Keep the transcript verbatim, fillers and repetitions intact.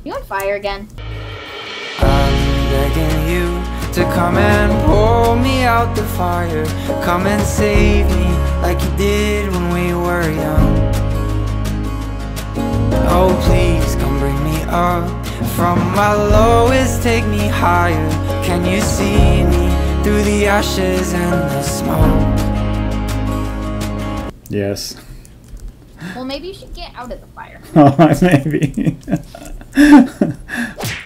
You on fire again? I'm begging you to come and pull me out the fire. Come and save me like you did when we were young. Oh, please come bring me up from my lowest, take me higher. Can you see me through the ashes and the smoke? Yes. Well, maybe you should get out of the fire. Oh, maybe.